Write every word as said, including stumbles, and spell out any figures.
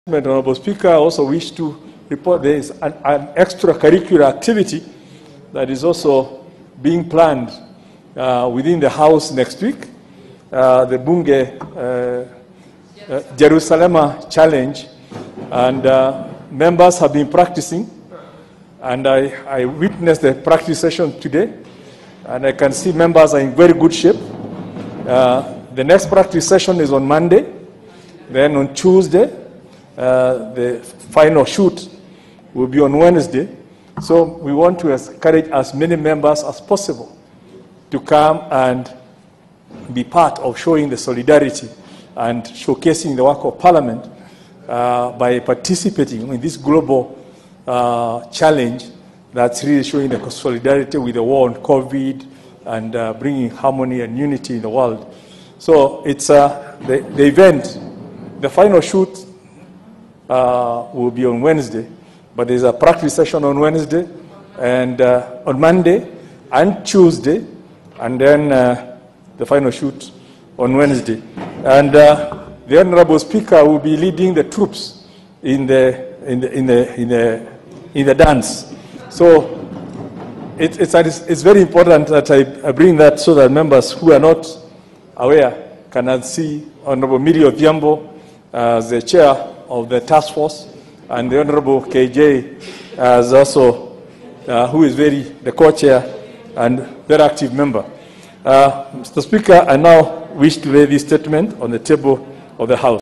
Honorable Speaker, I also wish to report there is an, an extracurricular activity that is also being planned uh, within the House next week. Uh, the Bunge uh, uh, Jerusalem Challenge, and uh, members have been practicing, and I, I witnessed the practice session today, and I can see members are in very good shape. Uh, the next practice session is on Monday. Then on Tuesday, Uh, the final shoot will be on Wednesday. So we want to encourage as many members as possible to come and be part of showing the solidarity and showcasing the work of Parliament uh, by participating in this global uh, challenge that's really showing the solidarity with the war on COVID and uh, bringing harmony and unity in the world. So it's uh, the, the event, the final shoot Uh, will be on Wednesday, but there's a practice session on Wednesday and uh, on Monday and Tuesday, and then uh, the final shoot on Wednesday. And uh, the Honorable Speaker will be leading the troops in the in the in the in the, in the dance. So it, it's it's very important that I, I bring that so that members who are not aware can see Honorable Miri Odhiambo as the chair of the task force, and the Honorable K J as also, uh, who is very the co-chair and very active member. Uh, Mister Speaker, I now wish to lay this statement on the table of the House.